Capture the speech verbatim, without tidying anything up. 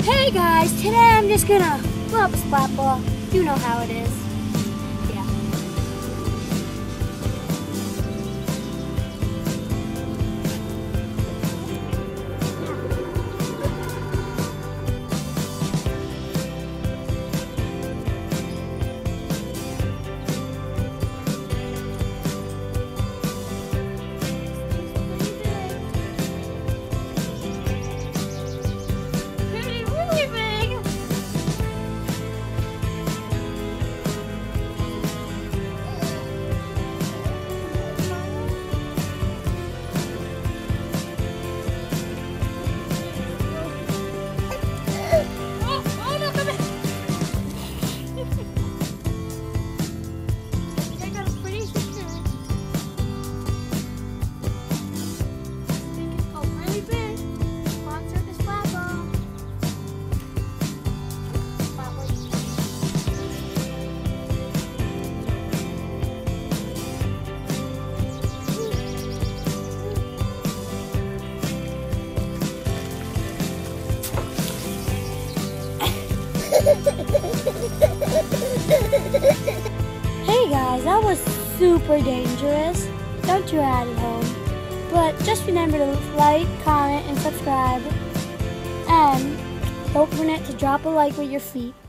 Hey guys, today I'm just gonna blow up a splat ball. You know how it is. Yeah. Hey guys, that was super dangerous. Don't try it at home. But just remember to like, comment, and subscribe. And don't forget to drop a like with your feet.